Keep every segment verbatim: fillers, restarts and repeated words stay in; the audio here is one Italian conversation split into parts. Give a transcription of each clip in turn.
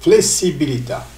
Flessibilità.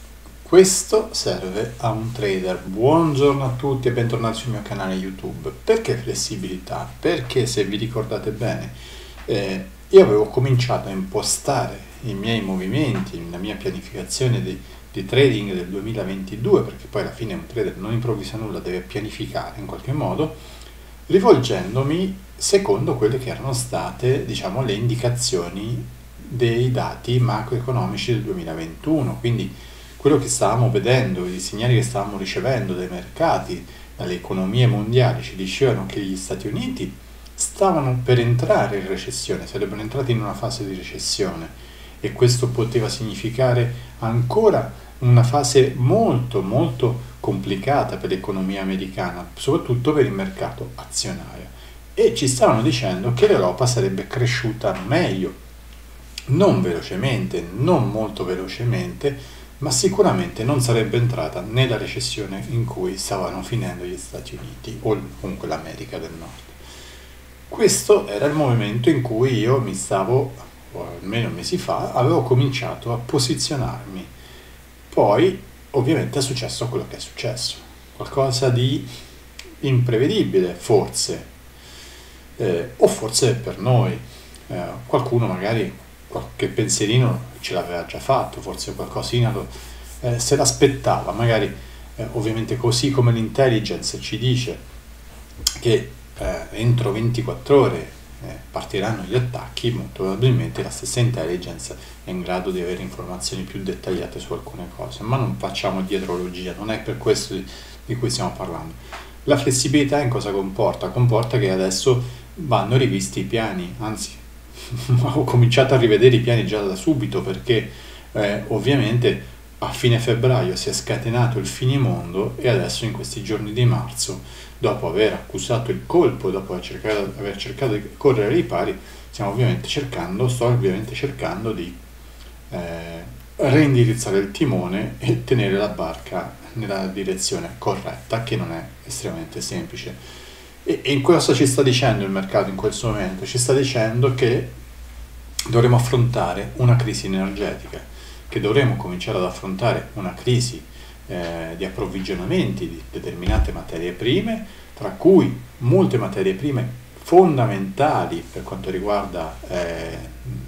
Questo serve a un trader. Buongiorno a tutti e bentornati sul mio canale YouTube. Perché flessibilità? Perché se vi ricordate bene, eh, io avevo cominciato a impostare i miei movimenti, la mia pianificazione di, di trading del duemilaventidue, perché poi alla fine un trader non improvvisa nulla, deve pianificare in qualche modo, rivolgendomi secondo quelle che erano state, diciamo, le indicazioni dei dati macroeconomici del duemilaventuno, quindi quello che stavamo vedendo, i segnali che stavamo ricevendo dai mercati, dalle economie mondiali, ci dicevano che gli Stati Uniti stavano per entrare in recessione, sarebbero entrati in una fase di recessione e questo poteva significare ancora una fase molto molto complicata per l'economia americana, soprattutto per il mercato azionario, e ci stavano dicendo che l'Europa sarebbe cresciuta meglio, non velocemente, non molto velocemente, ma sicuramente non sarebbe entrata nella recessione in cui stavano finendo gli Stati Uniti o comunque l'America del Nord. Questo era il momento in cui io mi stavo, o almeno mesi fa, avevo cominciato a posizionarmi. Poi ovviamente è successo quello che è successo, qualcosa di imprevedibile forse, eh, o forse per noi, eh, qualcuno magari qualche pensierino ce l'aveva già fatto, forse qualcosina lo, eh, se l'aspettava, magari eh, ovviamente così come l'intelligence ci dice che eh, entro ventiquattro ore eh, partiranno gli attacchi, molto probabilmente la stessa intelligence è in grado di avere informazioni più dettagliate su alcune cose, ma non facciamo dietrologia, non è per questo di, di cui stiamo parlando. La flessibilità in cosa comporta? Comporta che adesso vanno rivisti i piani, anzi ho cominciato a rivedere i piani già da subito perché eh, ovviamente a fine febbraio si è scatenato il finimondo e adesso in questi giorni di marzo, dopo aver accusato il colpo, dopo aver cercato, aver cercato di correre ai ripari, stiamo ovviamente cercando, sto ovviamente cercando di eh, reindirizzare il timone e tenere la barca nella direzione corretta, che non è estremamente semplice. E in cosa ci sta dicendo il mercato in questo momento? Ci sta dicendo che dovremo affrontare una crisi energetica, che dovremo cominciare ad affrontare una crisi eh, di approvvigionamenti di determinate materie prime, tra cui molte materie prime fondamentali per quanto riguarda eh,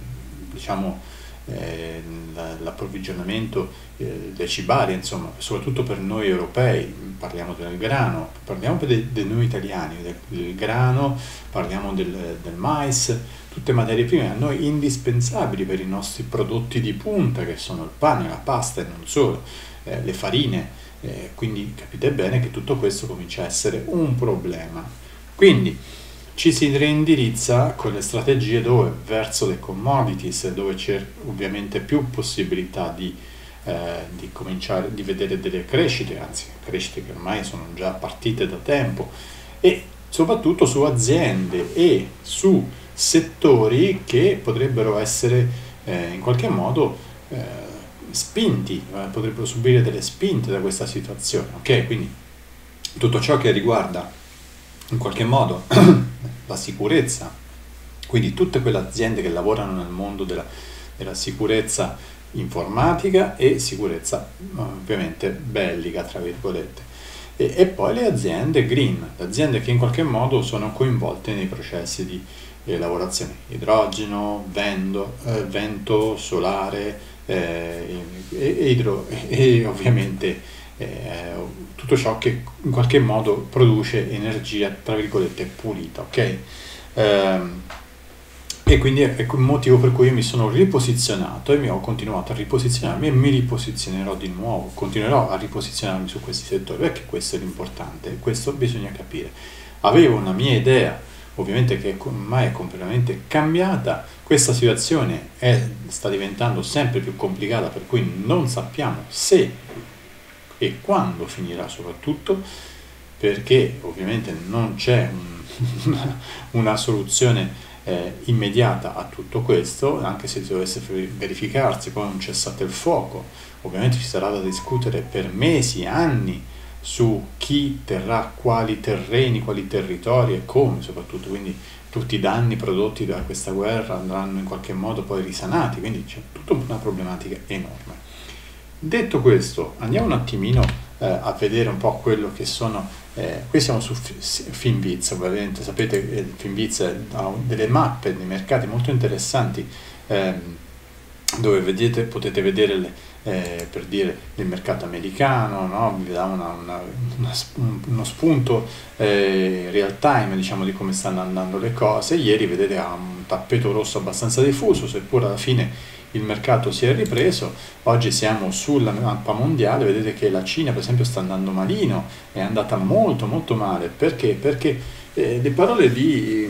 diciamo, eh, l'approvvigionamento eh, dei cibali, insomma, soprattutto per noi europei, parliamo del grano, parliamo di noi italiani, del, del grano, parliamo del, del mais, tutte materie prime a noi indispensabili per i nostri prodotti di punta, che sono il pane, la pasta e non solo, eh, le farine, eh, quindi capite bene che tutto questo comincia a essere un problema. Quindi ci si reindirizza con le strategie dove? Verso le commodities, dove c'è ovviamente più possibilità di, eh, di cominciare di vedere delle crescite, anzi crescite che ormai sono già partite da tempo, e soprattutto su aziende e su settori che potrebbero essere eh, in qualche modo eh, spinti, eh, potrebbero subire delle spinte da questa situazione, ok? Quindi tutto ciò che riguarda in qualche modo la sicurezza, quindi tutte quelle aziende che lavorano nel mondo della, della sicurezza informatica e sicurezza ovviamente bellica, tra virgolette, e, e poi le aziende green, le aziende che in qualche modo sono coinvolte nei processi di eh, lavorazione, idrogeno, vento, eh, vento solare eh, e, e, idro, e, e ovviamente Eh, tutto ciò che in qualche modo produce energia tra virgolette pulita, ok? Ehm, e quindi ecco il motivo per cui io mi sono riposizionato e mi ho continuato a riposizionarmi e mi riposizionerò di nuovo, continuerò a riposizionarmi su questi settori, perché questo è l'importante, questo bisogna capire. Avevo una mia idea, ovviamente, che ormai è completamente cambiata, questa situazione è, sta diventando sempre più complicata, per cui non sappiamo se e quando finirà, soprattutto perché ovviamente non c'è un, una soluzione eh, immediata a tutto questo, anche se dovesse verificarsi poi un cessate il fuoco, ovviamente ci sarà da discutere per mesi, anni su chi terrà quali terreni, quali territori e come soprattutto, quindi tutti i danni prodotti da questa guerra andranno in qualche modo poi risanati, quindi c'è tutta una problematica enorme. Detto questo, andiamo un attimino eh, a vedere un po' quello che sono, eh, qui siamo su Finviz, ovviamente sapete che Finviz ha delle mappe di mercati molto interessanti, ehm, dove vedete, potete vedere le, eh, per dire il mercato americano, no? Vi dà una, una, una, uno spunto eh, real time, diciamo, di come stanno andando le cose. Ieri vedete ha un tappeto rosso abbastanza diffuso, seppur alla fine il mercato si è ripreso. Oggi siamo sulla mappa mondiale, vedete che la Cina per esempio sta andando malino, è andata molto molto male. Perché? Perché eh, le parole di,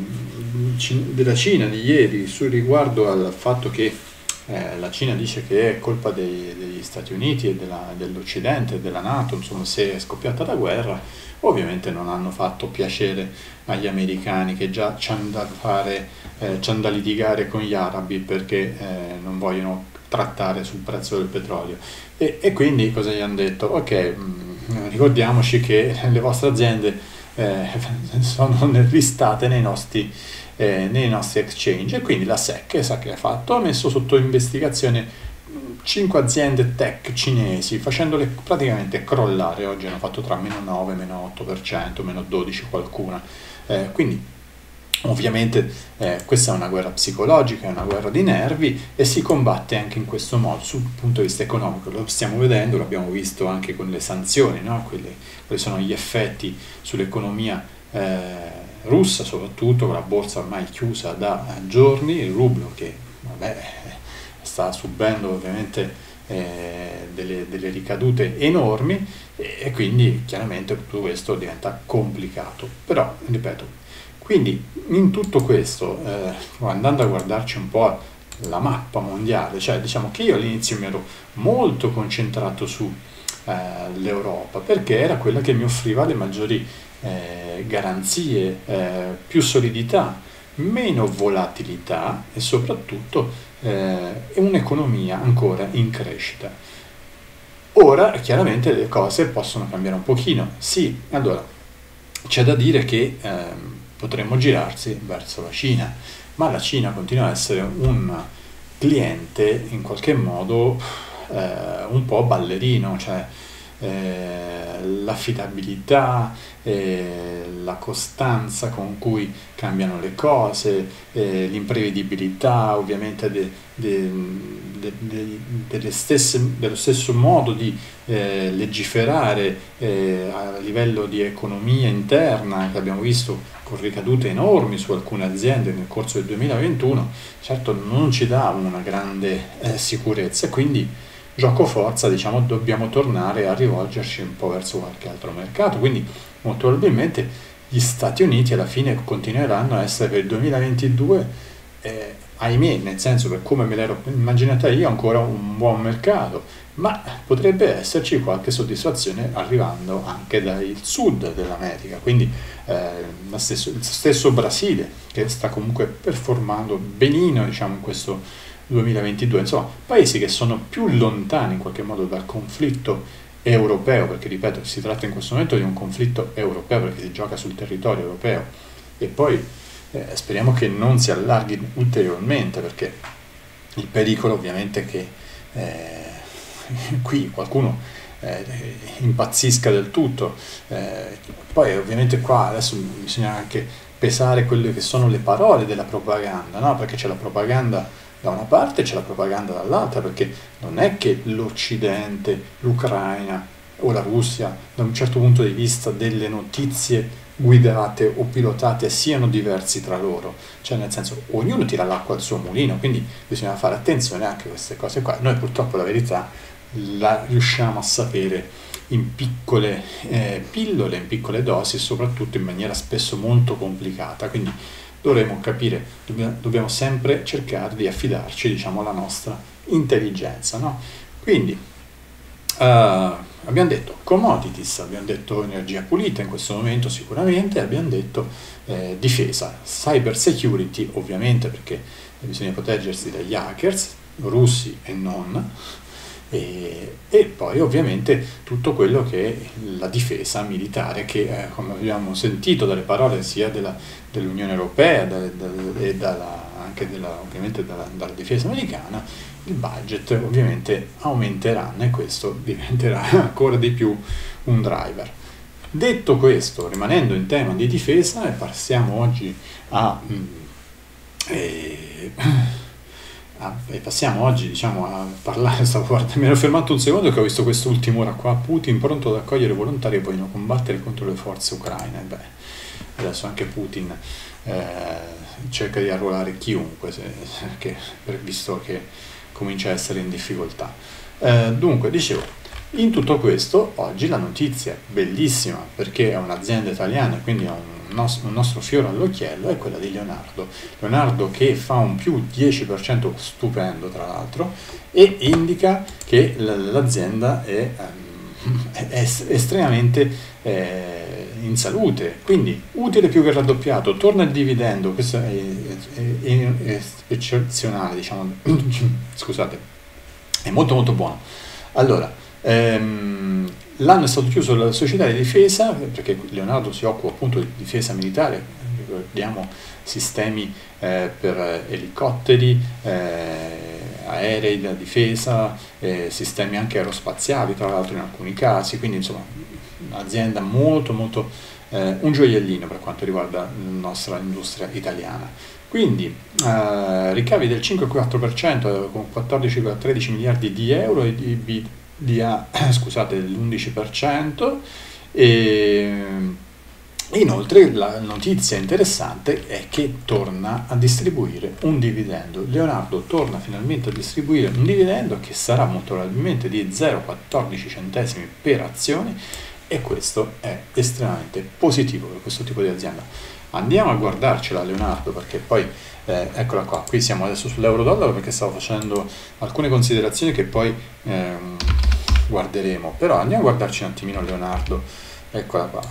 mh, della Cina di ieri su riguardo al fatto che Eh, la Cina dice che è colpa dei, degli Stati Uniti e della, dell'Occidente e della NATO, insomma, se è scoppiata la guerra, ovviamente non hanno fatto piacere agli americani, che già c'hanno da fare, eh, c'hanno da litigare con gli arabi perché eh, non vogliono trattare sul prezzo del petrolio. E, e quindi cosa gli hanno detto? Ok, mh, ricordiamoci che le vostre aziende eh, sono listate nei nostri Eh, nei nostri exchange, e quindi la S E C sa che ha fatto, ha messo sotto investigazione cinque aziende tech cinesi, facendole praticamente crollare. Oggi hanno fatto tra meno nove, meno otto per cento, meno dodici qualcuna, eh, quindi ovviamente eh, questa è una guerra psicologica, è una guerra di nervi, e si combatte anche in questo modo sul punto di vista economico. Lo stiamo vedendo, l'abbiamo visto anche con le sanzioni, no? Quelli, quali sono gli effetti sull'economia eh, russa, soprattutto con la borsa ormai chiusa da giorni, il rublo che vabbè, sta subendo ovviamente eh, delle, delle ricadute enormi, e, e quindi chiaramente tutto questo diventa complicato. Però, ripeto, quindi in tutto questo, eh, andando a guardarci un po' la mappa mondiale, cioè diciamo che io all'inizio mi ero molto concentrato su eh, l'Europa, perché era quella che mi offriva le maggiori Eh, garanzie, eh, più solidità, meno volatilità e soprattutto eh, un'economia ancora in crescita. Ora chiaramente le cose possono cambiare un pochino. Sì, allora c'è da dire che eh, potremmo girarsi verso la Cina, ma la Cina continua a essere un cliente in qualche modo eh, un po' ballerino, cioè eh, l'affidabilità, eh, la costanza con cui cambiano le cose, eh, l'imprevedibilità ovviamente de, de, de, de, delle stesse, dello stesso modo di eh, legiferare eh, a livello di economia interna, che abbiamo visto con ricadute enormi su alcune aziende nel corso del duemilaventuno, certo non ci dà una grande eh, sicurezza, quindi gioco forza, diciamo, dobbiamo tornare a rivolgerci un po' verso qualche altro mercato. Quindi molto probabilmente gli Stati Uniti alla fine continueranno a essere per il duemilaventidue, eh, ahimè, nel senso, per come me l'ero immaginata io, ancora un buon mercato, ma potrebbe esserci qualche soddisfazione arrivando anche dal sud dell'America, quindi eh, lo stesso, il stesso Brasile, che sta comunque performando benino, diciamo, in questo duemilaventidue, insomma, paesi che sono più lontani in qualche modo dal conflitto europeo, perché ripeto, si tratta in questo momento di un conflitto europeo perché si gioca sul territorio europeo, e poi eh, speriamo che non si allarghi ulteriormente, perché il pericolo ovviamente è che eh, qui qualcuno eh, impazzisca del tutto. Eh, poi ovviamente qua adesso bisogna anche pesare quelle che sono le parole della propaganda, no? Perché c'è la propaganda da una parte e c'è la propaganda dall'altra, perché non è che l'Occidente, l'Ucraina o la Russia, da un certo punto di vista delle notizie guidate o pilotate, siano diversi tra loro, cioè nel senso, ognuno tira l'acqua al suo mulino, quindi bisogna fare attenzione anche a queste cose qua. Noi purtroppo la verità la riusciamo a sapere in piccole eh, pillole, in piccole dosi, e soprattutto in maniera spesso molto complicata, quindi dovremo capire, dobbiamo, dobbiamo sempre cercare di affidarci, diciamo, alla nostra intelligenza, no? Quindi uh, abbiamo detto commodities, abbiamo detto energia pulita in questo momento sicuramente, abbiamo detto eh, difesa, cyber security ovviamente, perché bisogna proteggersi dagli hackers, russi e non, E, e poi ovviamente tutto quello che è la difesa militare che, eh, come abbiamo sentito dalle parole sia della, dell'Unione Europea da, da, e dalla, anche della, ovviamente dalla, dalla difesa americana, il budget ovviamente aumenteranno e questo diventerà ancora di più un driver. Detto questo, rimanendo in tema di difesa, passiamo oggi a... Eh, Ah, e passiamo oggi diciamo a parlare, stavo guardando, mi ero fermato un secondo che ho visto quest'ultima ora qua, Putin pronto ad accogliere volontari che vogliono combattere contro le forze ucraine. Beh, adesso anche Putin eh, cerca di arruolare chiunque, se, che, visto che comincia a essere in difficoltà. Eh, dunque, dicevo, in tutto questo oggi la notizia bellissima, perché è un'azienda italiana, quindi è un un nostro fiore all'occhiello, è quella di Leonardo. Leonardo che fa un più dieci per cento stupendo tra l'altro e indica che l'azienda è, è, è estremamente eh, in salute, quindi utile più che raddoppiato, torna il dividendo, questo è, è, è, è eccezionale, diciamo, scusate, è molto molto buono. Allora, ehm, l'anno è stato chiuso dalla società di difesa, perché Leonardo si occupa appunto di difesa militare, ricordiamo sistemi eh, per elicotteri, eh, aerei da difesa, eh, sistemi anche aerospaziali tra l'altro in alcuni casi, quindi insomma un'azienda molto molto, eh, un gioiellino per quanto riguarda la nostra industria italiana. Quindi eh, ricavi del cinque virgola quattro per cento con quattordici virgola tredici miliardi di euro e di di A, scusate, l'undici per cento e inoltre la notizia interessante è che torna a distribuire un dividendo. Leonardo torna finalmente a distribuire un dividendo che sarà molto probabilmente di zero virgola quattordici centesimi per azione e questo è estremamente positivo per questo tipo di azienda. Andiamo a guardarcela Leonardo, perché poi eh, eccola qua, qui siamo adesso sull'euro-dollaro perché stavo facendo alcune considerazioni che poi ehm, guarderemo, però andiamo a guardarci un attimino Leonardo, eccola qua,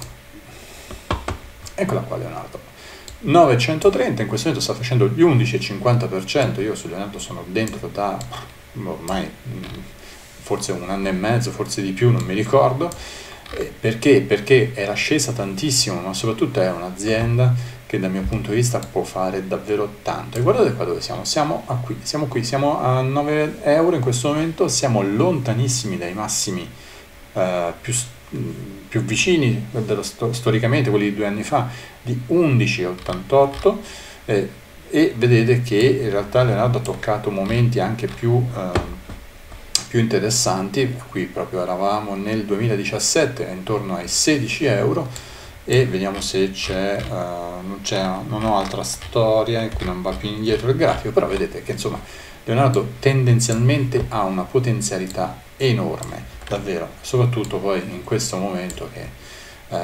eccola qua Leonardo, nove virgola centotrenta, in questo momento sta facendo gli undici virgola cinquanta per cento, io su Leonardo sono dentro da ormai forse un anno e mezzo, forse di più, non mi ricordo. Perché? Perché era scesa tantissimo, ma soprattutto è un'azienda che dal mio punto di vista può fare davvero tanto. E guardate qua dove siamo, siamo a qui, siamo qui, siamo a nove euro in questo momento, siamo lontanissimi dai massimi eh, più, più vicini dello, storicamente, quelli di due anni fa, di undici virgola ottantotto eh, e vedete che in realtà Leonardo ha toccato momenti anche più... Eh, più interessanti. Qui proprio eravamo nel duemiladiciassette intorno ai sedici euro e vediamo se c'è, uh, non, c'è non ho altra storia in cui non va più indietro il grafico, però vedete che insomma Leonardo tendenzialmente ha una potenzialità enorme, davvero, soprattutto poi in questo momento che uh,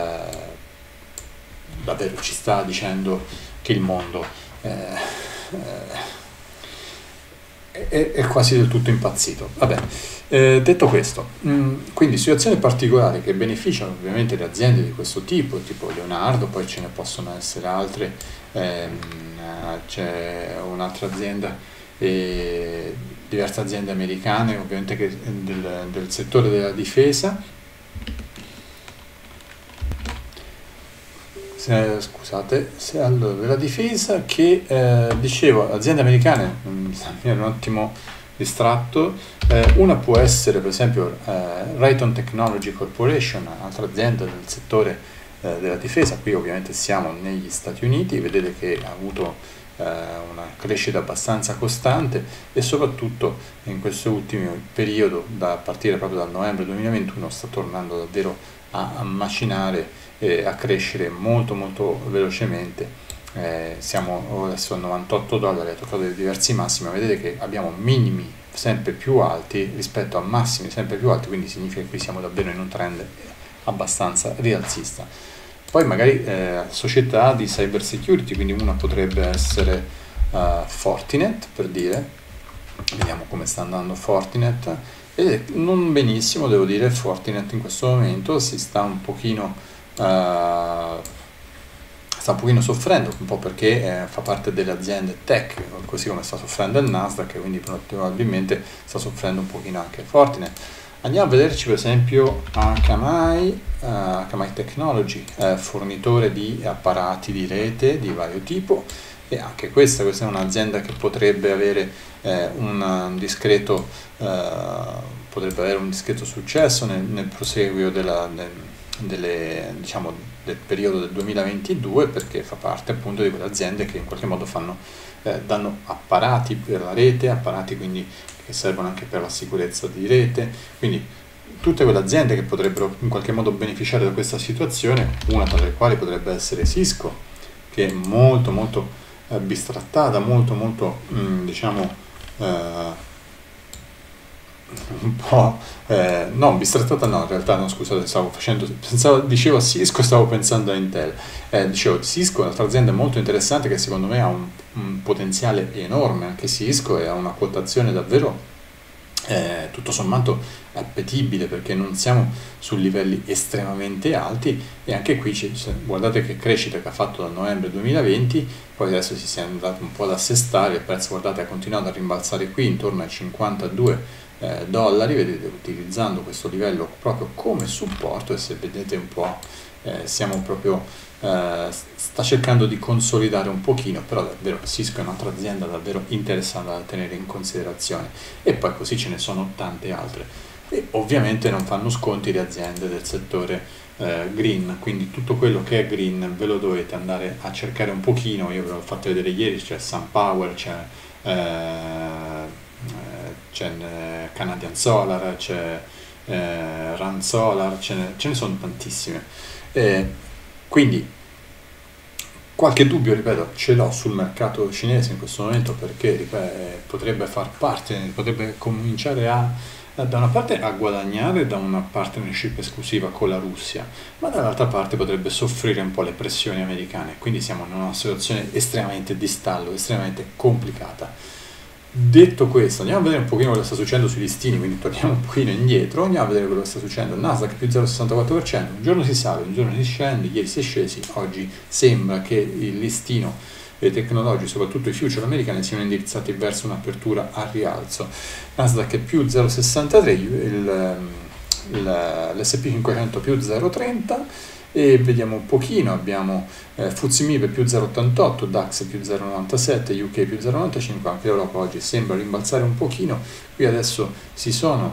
davvero ci sta dicendo che il mondo uh, uh, È, è quasi del tutto impazzito. Vabbè, eh, detto questo, mh, quindi situazioni particolari che beneficiano ovviamente le aziende di questo tipo, tipo Leonardo, poi ce ne possono essere altre, ehm, c'è un'altra azienda, e diverse aziende americane ovviamente che, del, del settore della difesa. Se, scusate, se, allora, della difesa che eh, dicevo, aziende americane, mi ero un attimo distratto, eh, una può essere per esempio eh, Raytheon Technology Corporation, un'altra azienda del settore eh, della difesa, qui ovviamente siamo negli Stati Uniti, vedete che ha avuto eh, una crescita abbastanza costante e soprattutto in questo ultimo periodo, da partire proprio dal novembre duemilaventuno, sta tornando davvero a, a macinare e a crescere molto molto velocemente. Eh, siamo adesso a novantotto dollari, ha toccato dei diversi massimi, ma vedete che abbiamo minimi sempre più alti rispetto a massimi sempre più alti, quindi significa che qui siamo davvero in un trend abbastanza rialzista. Poi magari eh, società di cyber security, quindi una potrebbe essere uh, Fortinet, per dire, vediamo come sta andando Fortinet, e non benissimo devo dire. Fortinet in questo momento si sta un pochino Uh, sta un pochino soffrendo, un po' perché eh, fa parte delle aziende tech, così come sta soffrendo il Nasdaq, quindi probabilmente sta soffrendo un pochino anche Fortinet. Andiamo a vederci per esempio Akamai, uh, Akamai Technology, eh, fornitore di apparati di rete di vario tipo, e anche questa, questa è un'azienda che potrebbe avere eh, un discreto eh, potrebbe avere un discreto successo nel, nel proseguio della, del, delle, diciamo, del periodo del duemilaventidue, perché fa parte appunto di quelle aziende che in qualche modo fanno, eh, danno apparati per la rete, apparati quindi che servono anche per la sicurezza di rete, quindi tutte quelle aziende che potrebbero in qualche modo beneficiare da questa situazione, una tra le quali potrebbe essere Cisco, che è molto molto eh, bistrattata, molto molto mh, diciamo eh, un po' eh, no, bistrattata no, in realtà no, scusate, stavo facendo, pensavo, dicevo a Cisco, stavo pensando a Intel, eh, dicevo Cisco è un'altra azienda molto interessante che secondo me ha un, un potenziale enorme, anche Cisco, e ha una quotazione davvero eh, tutto sommato appetibile, perché non siamo su livelli estremamente alti, e anche qui ci, guardate che crescita che ha fatto dal novembre duemilaventi, poi adesso si è andato un po' ad assestare, il prezzo guardate ha continuato a rimbalzare qui intorno ai cinquantadue Eh, dollari, vedete, utilizzando questo livello proprio come supporto, e se vedete un po' eh, siamo proprio eh, sta cercando di consolidare un pochino, però davvero Cisco è un'altra azienda davvero interessante da tenere in considerazione, e poi così ce ne sono tante altre, e ovviamente non fanno sconti le aziende del settore eh, green, quindi tutto quello che è green ve lo dovete andare a cercare un pochino. Io ve l'ho fatto vedere ieri, c'è SunPower, c'è eh, c'è Canadian Solar, c'è eh, Run Solar, ce ne, ce ne sono tantissime, eh, quindi qualche dubbio, ripeto, ce l'ho sul mercato cinese in questo momento, perché ripeto, potrebbe far parte, potrebbe cominciare a, da una parte a guadagnare da una partnership esclusiva con la Russia, ma dall'altra parte potrebbe soffrire un po' le pressioni americane, quindi siamo in una situazione estremamente di stallo, estremamente complicata. Detto questo, andiamo a vedere un pochino cosa sta succedendo sui listini, quindi torniamo un pochino indietro, andiamo a vedere quello che sta succedendo. Il Nasdaq più zero virgola sessantaquattro per cento, un giorno si sale, un giorno si scende, ieri si è scesi, oggi sembra che il listino dei tecnologici, soprattutto i future americani, siano indirizzati verso un'apertura a rialzo. Nasdaq è più zero virgola sessantatré, il, il, l'S and P cinquecento più zero virgola trenta, e vediamo un pochino, abbiamo eh, F T S E MIB più zero virgola ottantotto, DAX più zero virgola novantasette, U K più zero virgola novantacinque, anche l'Europa oggi sembra rimbalzare un pochino. Qui adesso si sono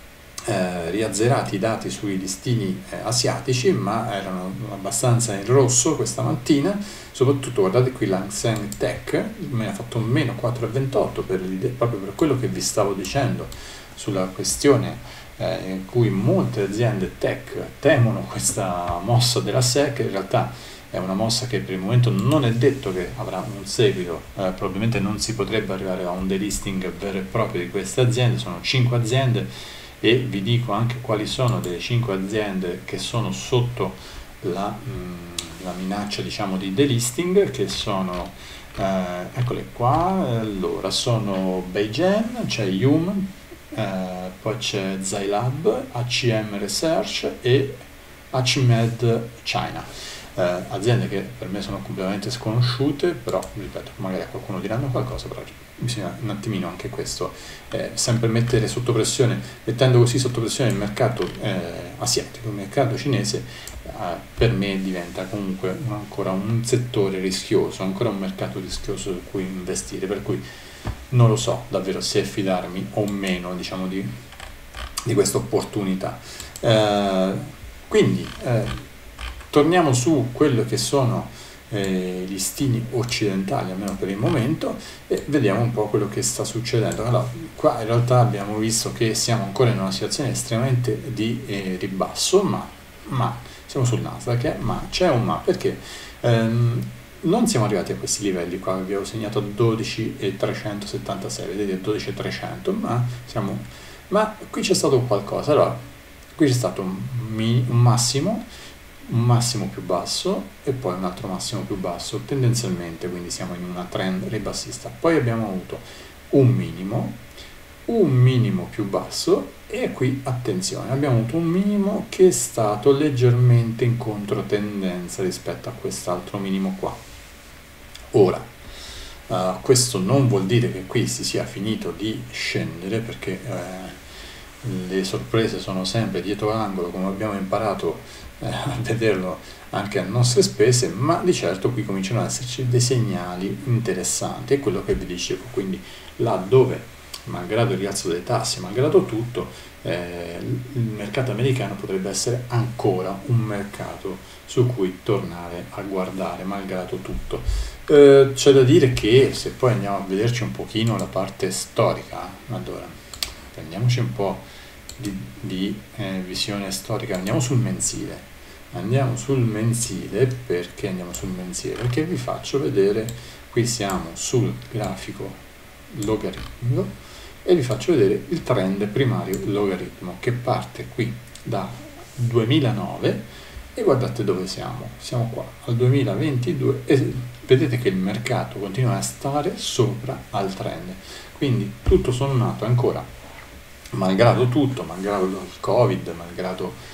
eh, riazzerati i dati sui listini eh, asiatici, ma erano abbastanza in rosso questa mattina, soprattutto guardate qui l'Hang Seng Tech me ne ha fatto un meno quattro virgola ventotto, per proprio per quello che vi stavo dicendo sulla questione Eh, in cui molte aziende tech temono questa mossa della S E C. In realtà è una mossa che per il momento non è detto che avrà un seguito, eh, probabilmente non si potrebbe arrivare a un delisting vero e proprio di queste aziende. Sono cinque aziende, e vi dico anche quali sono delle cinque aziende che sono sotto la, mh, la minaccia, diciamo, di delisting, che sono eh, eccole qua. Allora sono Beigen, c'è Yum, Uh, poi c'è Zai Lab, A C M Research e Achimed China, uh, aziende che per me sono completamente sconosciute, però ripeto, magari a qualcuno diranno qualcosa, però bisogna un attimino anche questo eh, sempre mettere sotto pressione, mettendo così sotto pressione il mercato eh, asiatico, il mercato cinese, eh, per me diventa comunque ancora un settore rischioso, ancora un mercato rischioso su cui investire, per cui non lo so davvero se fidarmi o meno, diciamo, di, di questa opportunità. Eh, quindi eh, torniamo su quello che sono eh, gli listini occidentali, almeno per il momento, e vediamo un po' quello che sta succedendo. Allora, qua in realtà abbiamo visto che siamo ancora in una situazione estremamente di eh, ribasso, ma, ma siamo sul Nasdaq, eh, ma c'è un ma, perché ehm, non siamo arrivati a questi livelli qua, vi avevo segnato a dodici virgola trecentosettantasei, vedete dodici virgola trecento, ma, siamo, ma qui c'è stato qualcosa. Allora, qui c'è stato un, mini, un massimo, un massimo più basso e poi un altro massimo più basso, tendenzialmente, quindi siamo in una trend ribassista. Poi abbiamo avuto un minimo, un minimo più basso e qui attenzione, abbiamo avuto un minimo che è stato leggermente in controtendenza rispetto a quest'altro minimo qua. Ora, uh, questo non vuol dire che qui si sia finito di scendere, perché eh, le sorprese sono sempre dietro l'angolo, come abbiamo imparato eh, a vederlo anche a nostre spese, ma di certo qui cominciano ad esserci dei segnali interessanti, è quello che vi dicevo. Quindi là dove, malgrado il rialzo dei tassi, malgrado tutto, eh, il mercato americano potrebbe essere ancora un mercato su cui tornare a guardare, malgrado tutto. Eh, c'è da dire che se poi andiamo a vederci un pochino la parte storica, allora prendiamoci un po' di, di eh, visione storica, andiamo sul mensile. Andiamo sul mensile, perché andiamo sul mensile? Perché vi faccio vedere, qui siamo sul grafico logaritmico e vi faccio vedere il trend primario logaritmo che parte qui da duemilanove e guardate dove siamo, siamo qua al duemilaventidue e vedete che il mercato continua a stare sopra al trend, quindi tutto sommato ancora, malgrado tutto, malgrado il Covid, malgrado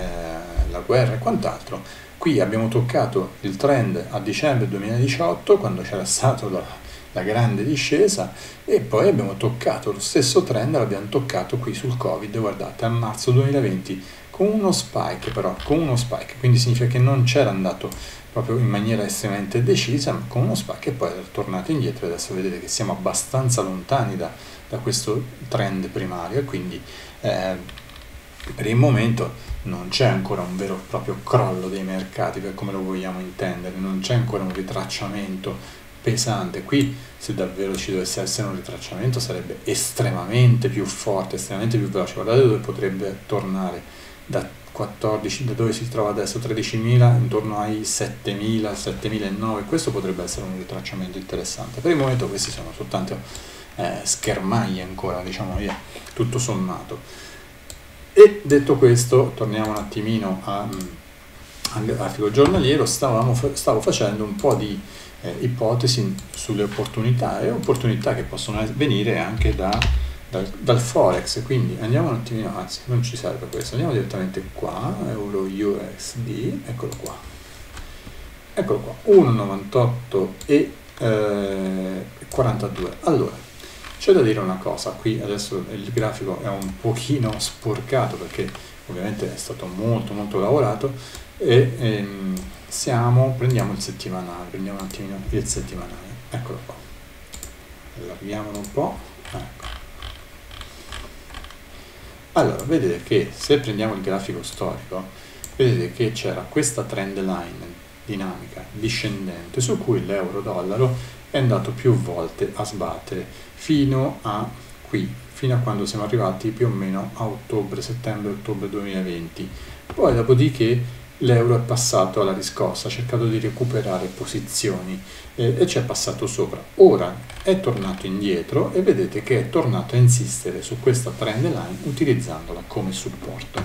Eh, la guerra e quant'altro, qui abbiamo toccato il trend a dicembre duemiladiciotto quando c'era stata la, la grande discesa e poi abbiamo toccato lo stesso trend, l'abbiamo toccato qui sul Covid, guardate, a marzo duemilaventi con uno spike, però con uno spike, quindi significa che non c'era andato proprio in maniera estremamente decisa, ma con uno spike e poi è tornato indietro. Adesso vedete che siamo abbastanza lontani da, da questo trend primario e quindi eh, per il momento non c'è ancora un vero e proprio crollo dei mercati, per come lo vogliamo intendere, non c'è ancora un ritracciamento pesante. Qui se davvero ci dovesse essere un ritracciamento sarebbe estremamente più forte, estremamente più veloce. Guardate dove potrebbe tornare, da quattordici, da dove si trova adesso, tredicimila, intorno ai settemila, settemilanovecento, questo potrebbe essere un ritracciamento interessante. Per il momento questi sono soltanto eh, schermaglie ancora, diciamo via, tutto sommato. E detto questo, torniamo un attimino a, al grafico giornaliero. Stavamo, stavo facendo un po' di eh, ipotesi sulle opportunità e opportunità che possono venire anche da, dal, dal Forex, quindi andiamo un attimino, anzi non ci serve questo, andiamo direttamente qua, Euro U S D, eccolo qua, eccolo qua, uno virgola novantotto e eh, quarantadue. Allora, c'è da dire una cosa, qui adesso il grafico è un pochino sporcato perché ovviamente è stato molto molto lavorato e ehm, siamo, prendiamo il settimanale, prendiamo un attimino il settimanale, eccolo qua, allarghiamolo un po', ecco. Allora, vedete che se prendiamo il grafico storico, vedete che c'era questa trend line dinamica discendente su cui l'euro-dollaro è andato più volte a sbattere fino a qui, fino a quando siamo arrivati più o meno a ottobre, settembre-ottobre duemilaventi. Poi dopodiché l'euro è passato alla riscossa, ha cercato di recuperare posizioni eh, e ci è passato sopra. Ora è tornato indietro e vedete che è tornato a insistere su questa trend line utilizzandola come supporto.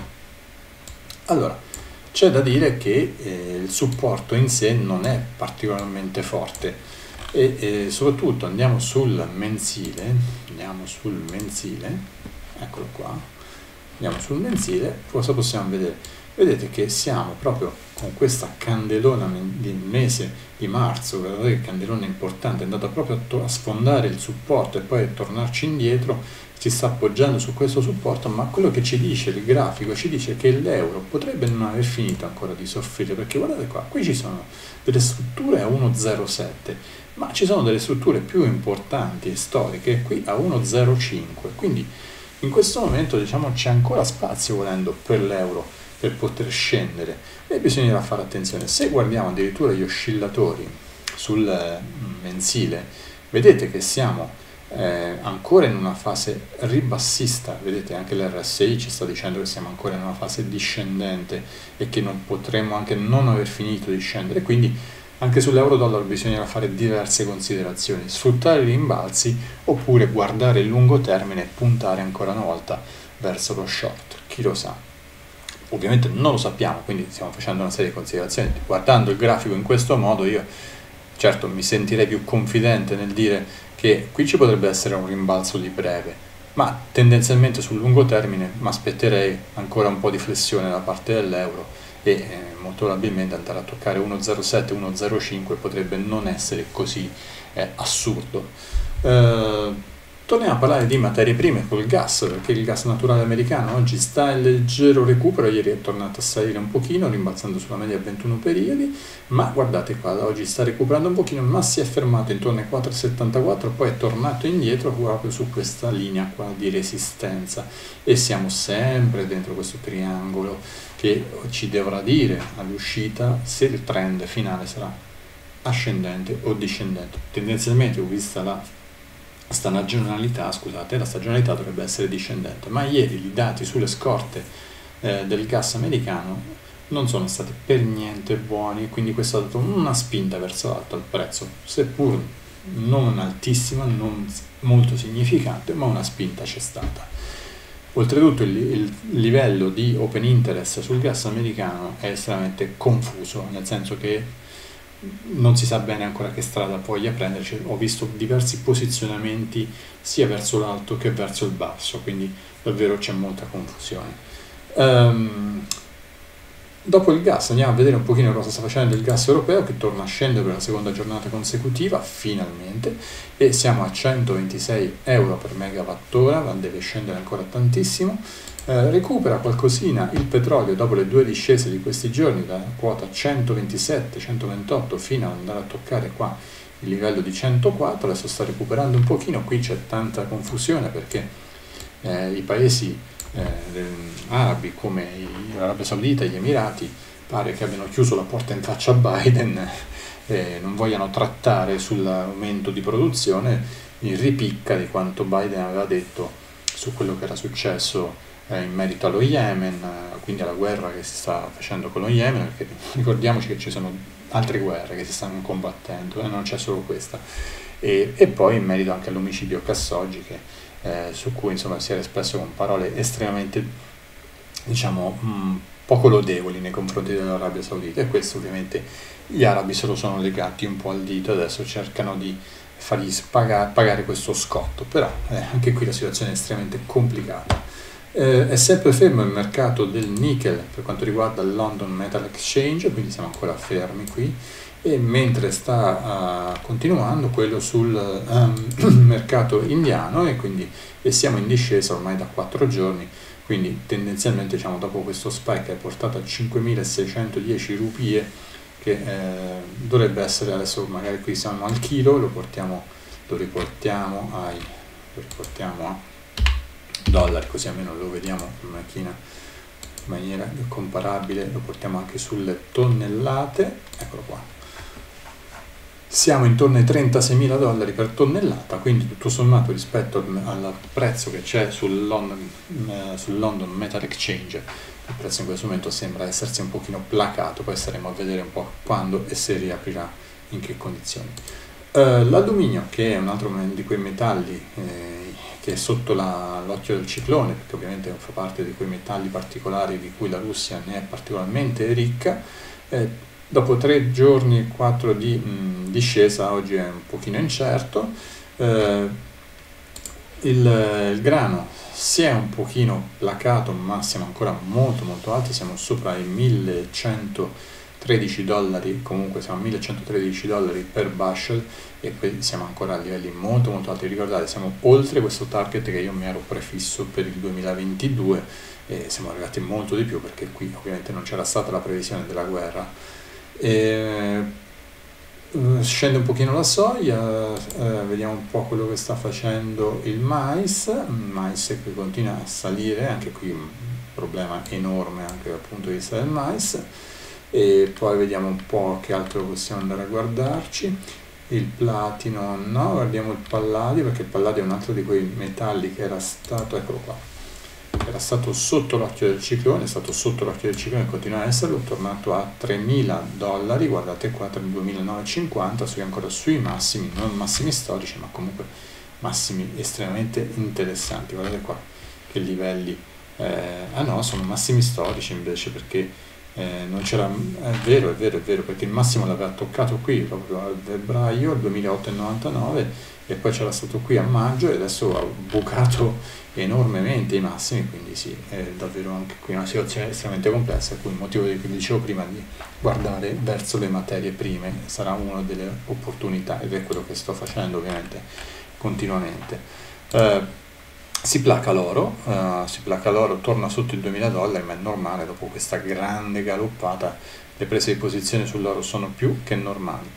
Allora, c'è da dire che eh, il supporto in sé non è particolarmente forte e, e soprattutto andiamo sul mensile, andiamo sul mensile, eccolo qua, andiamo sul mensile, cosa possiamo vedere? Vedete che siamo proprio con questa candelona di mese di marzo, guardate che candelona importante, è andata proprio a, a sfondare il supporto e poi a tornarci indietro, si sta appoggiando su questo supporto, ma quello che ci dice il grafico ci dice che l'euro potrebbe non aver finito ancora di soffrire, perché guardate qua, qui ci sono delle strutture a uno virgola zero sette, ma ci sono delle strutture più importanti e storiche qui a uno virgola zero cinque, quindi in questo momento diciamo c'è ancora spazio volendo per l'euro per poter scendere e bisognerà fare attenzione. Se guardiamo addirittura gli oscillatori sul mensile, vedete che siamo Eh, ancora in una fase ribassista, vedete anche l'R S I ci sta dicendo che siamo ancora in una fase discendente e che non potremmo anche non aver finito di scendere, quindi anche sull'euro-dollaro bisognerà fare diverse considerazioni, sfruttare i rimbalzi oppure guardare il lungo termine e puntare ancora una volta verso lo short, chi lo sa. Ovviamente non lo sappiamo, quindi stiamo facendo una serie di considerazioni. Guardando il grafico in questo modo io certo mi sentirei più confidente nel dire che qui ci potrebbe essere un rimbalzo di breve, ma tendenzialmente sul lungo termine mi aspetterei ancora un po' di flessione da parte dell'euro e eh, molto probabilmente andare a toccare uno virgola zero sette, uno virgola zero cinque potrebbe non essere così eh, assurdo. Eh, Torniamo a parlare di materie prime col gas, perché il gas naturale americano oggi sta in leggero recupero, ieri è tornato a salire un pochino, rimbalzando sulla media a ventuno periodi, ma guardate qua, oggi sta recuperando un pochino, ma si è fermato intorno ai quattro virgola settantaquattro, poi è tornato indietro proprio su questa linea qua di resistenza e siamo sempre dentro questo triangolo che ci dovrà dire all'uscita se il trend finale sarà ascendente o discendente. Tendenzialmente ho vista la stagionalità, scusate, la stagionalità dovrebbe essere discendente, ma ieri i dati sulle scorte eh, del gas americano non sono stati per niente buoni, quindi questo ha dato una spinta verso l'alto al prezzo, seppur non altissima, non molto significante, ma una spinta c'è stata. Oltretutto il, il livello di open interest sul gas americano è estremamente confuso, nel senso che non si sa bene ancora che strada voglia prenderci. Ho visto diversi posizionamenti sia verso l'alto che verso il basso, quindi davvero c'è molta confusione. Um, dopo il gas andiamo a vedere un pochino cosa sta facendo il gas europeo, che torna a scendere per la seconda giornata consecutiva finalmente, e siamo a centoventisei euro per megawattora, ma deve scendere ancora tantissimo. Eh, recupera qualcosina il petrolio dopo le due discese di questi giorni da quota centoventisette centoventotto fino ad andare a toccare qua il livello di centoquattro. Adesso sta recuperando un pochino, qui c'è tanta confusione perché eh, i paesi eh, arabi come l'Arabia Saudita e gli Emirati pare che abbiano chiuso la porta in faccia a Biden e non vogliano trattare sull'aumento di produzione in ripicca di quanto Biden aveva detto su quello che era successo in merito allo Yemen, quindi alla guerra che si sta facendo con lo Yemen, perché ricordiamoci che ci sono altre guerre che si stanno combattendo, e non c'è solo questa, e, e poi in merito anche all'omicidio Khashoggi, che, eh, su cui insomma si era espresso con parole estremamente, diciamo, mh, poco lodevoli nei confronti dell'Arabia Saudita, e questo ovviamente gli arabi se lo sono legati un po' al dito, adesso cercano di fargli pagare, pagare questo scotto, però eh, anche qui la situazione è estremamente complicata. Eh, è sempre fermo il mercato del nickel per quanto riguarda il London Metal Exchange, quindi siamo ancora fermi qui, e mentre sta uh, continuando quello sul um, mercato indiano, e quindi e siamo in discesa ormai da quattro giorni, quindi tendenzialmente diciamo dopo questo spike che è portato a cinquemilaseicentodieci rupie, che eh, dovrebbe essere adesso, magari qui siamo al chilo, lo portiamo, lo riportiamo ai lo riportiamo a dollari, così almeno lo vediamo in macchina in maniera comparabile, lo portiamo anche sulle tonnellate, eccolo qua, siamo intorno ai trentaseimila dollari per tonnellata, quindi tutto sommato rispetto al prezzo che c'è sul London, eh, sul London Metal Exchange, il prezzo in questo momento sembra essersi un pochino placato, poi staremo a vedere un po' quando e se riaprirà, in che condizioni. Uh, l'alluminio, che è un altro di quei metalli eh, che è sotto l'occhio del ciclone, perché ovviamente fa parte di quei metalli particolari di cui la Russia ne è particolarmente ricca, eh, dopo tre giorni e quattro di mh, discesa oggi è un pochino incerto. Eh, il, il grano si è un pochino placato, ma siamo ancora molto molto alti, siamo sopra i millecentotredici dollari, comunque siamo a millecentotredici dollari per bushel, e qui siamo ancora a livelli molto molto alti. Ricordate, siamo oltre questo target che io mi ero prefisso per il duemilaventidue, e siamo arrivati molto di più perché qui ovviamente non c'era stata la previsione della guerra. E, uh, scende un pochino la soia, uh, vediamo un po' quello che sta facendo il mais, il mais che continua a salire, anche qui un problema enorme anche dal punto di vista del mais. E poi vediamo un po' che altro possiamo andare a guardarci. Il platino no, guardiamo il palladio, perché il palladio è un altro di quei metalli che era stato, eccolo qua, era stato sotto l'occhio del ciclone, è stato sotto l'occhio del ciclone e continua a esserlo, è tornato a tremila dollari, guardate qua, tra il duemilanovecentocinquanta, sui ancora sui massimi, non massimi storici, ma comunque massimi estremamente interessanti. Guardate qua che livelli, eh, ah no, sono massimi storici invece, perché eh, non c'era, è vero, è vero, è vero, perché il massimo l'aveva toccato qui proprio a febbraio, il duemilaotto virgola novantanove, e poi c'era stato qui a maggio e adesso ha bucato enormemente i massimi, quindi sì, è davvero anche qui una situazione estremamente complessa, per cui il motivo di cui dicevo prima di guardare verso le materie prime sarà una delle opportunità, ed è quello che sto facendo ovviamente continuamente. Eh, si placa l'oro, eh, si placa l'oro, torna sotto i duemila dollari, ma è normale, dopo questa grande galoppata le prese di posizione sull'oro sono più che normali.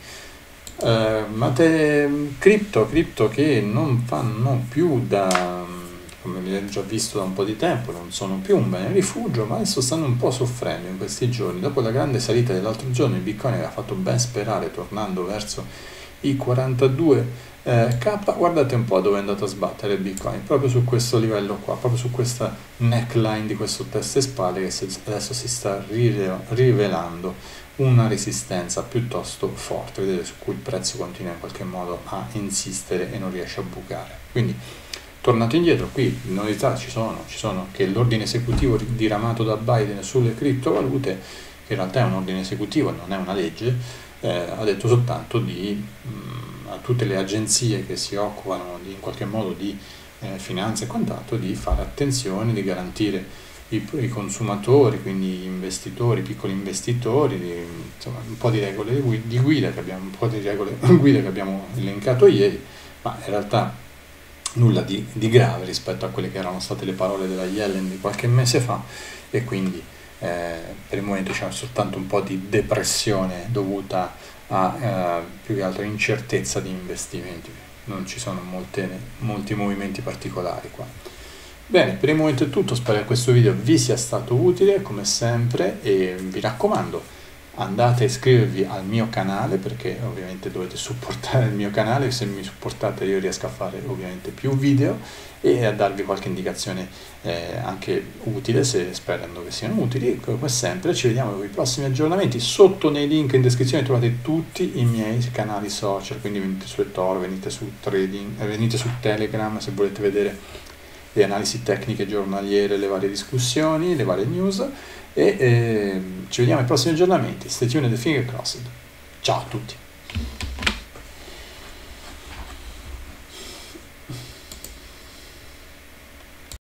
Eh, ma te, cripto, cripto che non fanno più da, come abbiamo già visto da un po' di tempo, non sono più un bene rifugio, ma adesso stanno un po' soffrendo in questi giorni. Dopo la grande salita dell'altro giorno, il Bitcoin aveva fatto ben sperare, tornando verso i quarantadue eh, K, guardate un po' dove è andato a sbattere il Bitcoin, proprio su questo livello qua, proprio su questa neckline di questo testa e spalle, che adesso si sta rivelando una resistenza piuttosto forte, vedete, su cui il prezzo continua in qualche modo a insistere e non riesce a bucare. Quindi, tornato indietro, qui novità ci sono, ci sono che l'ordine esecutivo diramato da Biden sulle criptovalute, che in realtà è un ordine esecutivo, non è una legge, eh, ha detto soltanto di mh, a tutte le agenzie che si occupano di, in qualche modo di eh, finanza e quant'altro, di fare attenzione, di garantire i, i consumatori, quindi gli investitori, i piccoli investitori, di, insomma un po' di regole di guida che abbiamo, un po' di regole guida che abbiamo elencato ieri, ma in realtà nulla di, di grave rispetto a quelle che erano state le parole della Yellen di qualche mese fa, e quindi eh, per il momento c'è soltanto un po' di depressione dovuta a eh, più che altro incertezza di investimenti, non ci sono molte, molti movimenti particolari qua. Bene, per il momento è tutto, spero che questo video vi sia stato utile come sempre, e vi raccomando, andate a iscrivervi al mio canale, perché ovviamente dovete supportare il mio canale, se mi supportate io riesco a fare ovviamente più video e a darvi qualche indicazione eh, anche utile, se sperando che siano utili. Come sempre ci vediamo con i prossimi aggiornamenti. Sotto nei link in descrizione trovate tutti i miei canali social, quindi venite su eToro, venite su Trading, eh, venite su Telegram se volete vedere le analisi tecniche giornaliere, le varie discussioni, le varie news, e eh, ci vediamo ai prossimi aggiornamenti. Stay tuned e finger crossed. Ciao a tutti!